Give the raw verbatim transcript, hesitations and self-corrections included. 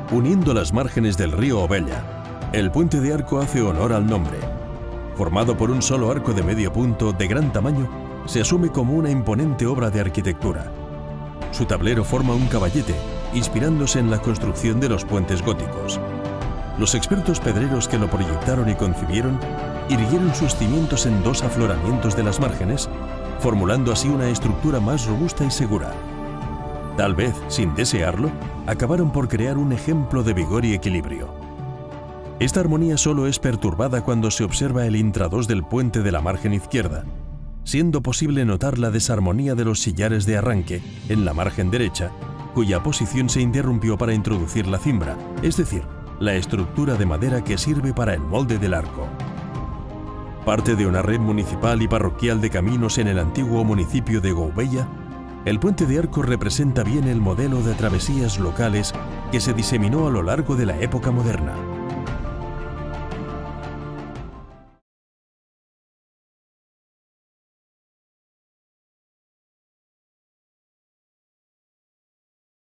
Uniendo las márgenes del río Obella, el puente de Arco hace honor al nombre. Formado por un solo arco de medio punto de gran tamaño, se asume como una imponente obra de arquitectura. Su tablero forma un caballete, inspirándose en la construcción de los puentes góticos. Los expertos pedreros que lo proyectaron y concibieron irguieron sus cimientos en dos afloramientos de las márgenes, formulando así una estructura más robusta y segura. Tal vez, sin desearlo, acabaron por crear un ejemplo de vigor y equilibrio. Esta armonía solo es perturbada cuando se observa el intradós del puente de la margen izquierda, siendo posible notar la desarmonía de los sillares de arranque en la margen derecha, cuya posición se interrumpió para introducir la cimbra, es decir, la estructura de madera que sirve para el molde del arco. Parte de una red municipal y parroquial de caminos en el antiguo municipio de Gouveia, el puente de Arco representa bien el modelo de travesías locales que se diseminó a lo largo de la época moderna.